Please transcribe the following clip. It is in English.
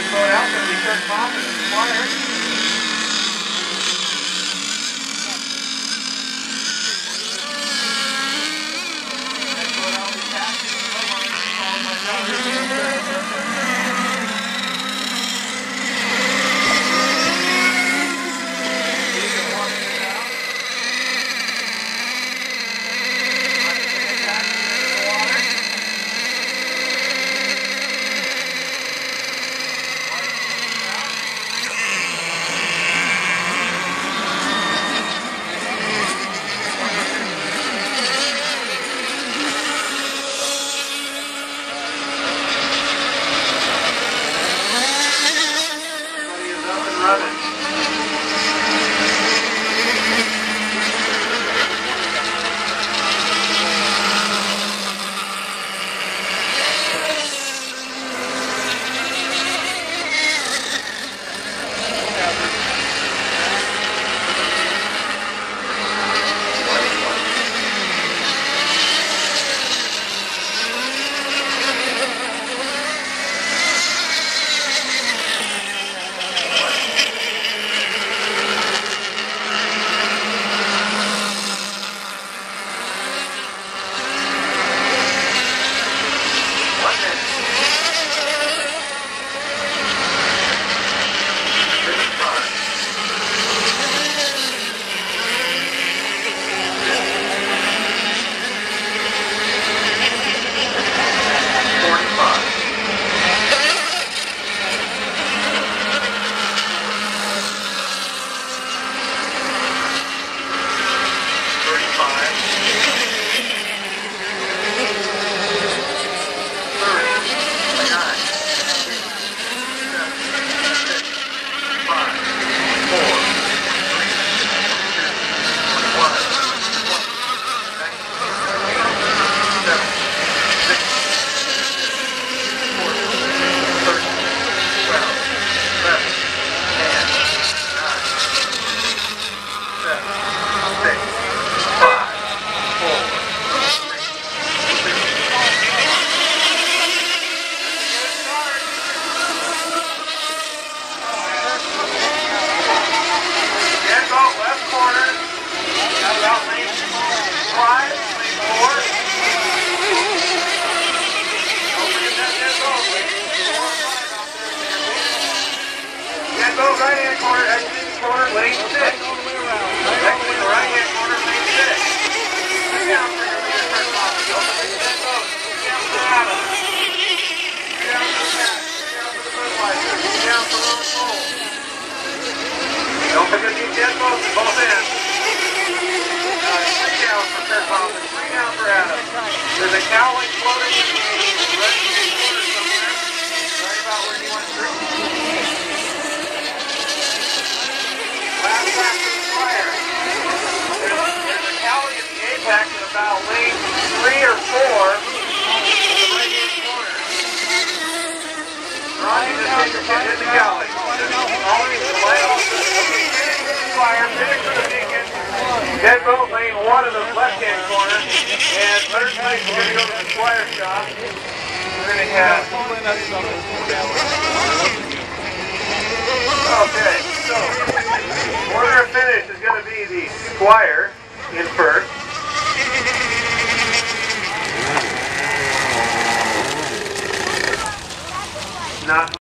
First boat out, going to be Kirk Maupin, Squire. Next boat out will be Paxton, followed by Reunanen. Right-hand corner, exit corner, lane 6. Exit the right-hand corner, lane 6. Look down for your leader, Kirk Maupin. Don't forget that boat. Look down for Adam. Look down for Pat. Look down for the Budweiser. Look down for Reunanen. Don't forget these dead boats at both ends. 3 down for Kirk Maupin. 3 down for Adam. There's a cowling floating in the right-hand corner somewhere. Right about where he went through. Last lap to Squire. There's a cowling at the apex at about lane 3 or 4 in the right-hand corner. Ronnie just hit the cowling. Always the light off. Finish for the Squire, finish for the Beacon. Dead boat lane 1 in the left-hand corner. And third place is going to go to the Squire shop. We're going to have... Okay, so... order of finish is going to be the Squire in first. Not